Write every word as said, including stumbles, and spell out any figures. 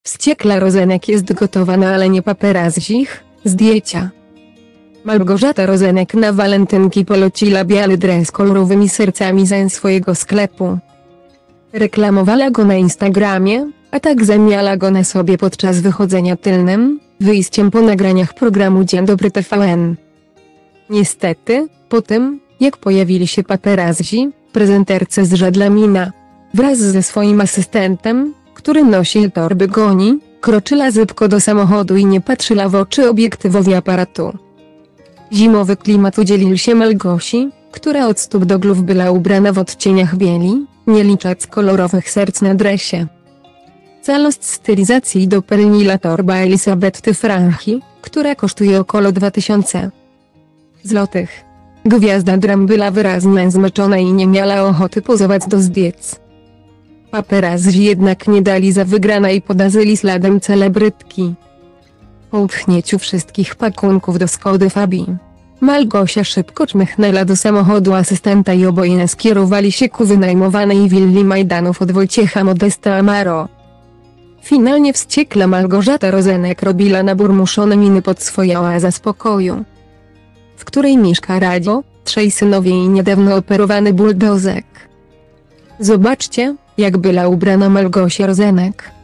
Wściekła Rozenek jest gotowa na alenie paparazzich, zdjęcia. Małgorzata Rozenek na walentynki poleciła biały dres kolorowymi sercami ze swojego sklepu. Reklamowała go na Instagramie, a tak zamiała go na sobie podczas wychodzenia tylnym, wyjściem po nagraniach programu Dzień Dobry T V N. Niestety, po tym, jak pojawili się paparazzi, prezenterce zrzedła mina. Wraz ze swoim asystentem, który nosi torby goni, kroczyła szybko do samochodu i nie patrzyła w oczy obiektywowi aparatu. Zimowy klimat udzielił się Małgosi, która od stóp do głów była ubrana w odcieniach bieli, nie licząc kolorowych serc na dresie. Całość stylizacji dopełniła torba Elisabetty Franchi, która kosztuje około dwa tysiące złotych. Gwiazda dram była wyraźnie zmęczona i nie miała ochoty pozować do zdjęć. Paparazzi jednak nie dali za wygrana i podążyli śladem celebrytki. Po upchnięciu wszystkich pakunków do Skody Fabii, Małgosia szybko czmychnęła do samochodu asystenta i oboje skierowali się ku wynajmowanej willi Majdanów od Wojciecha Modesta Amaro. Finalnie wściekła Małgorzata Rozenek robiła naburmuszone miny pod swoją oazę spokoju, w której mieszka Radio, trzej synowie i niedawno operowany buldozek. Zobaczcie, jak była ubrana Małgosia Rozenek.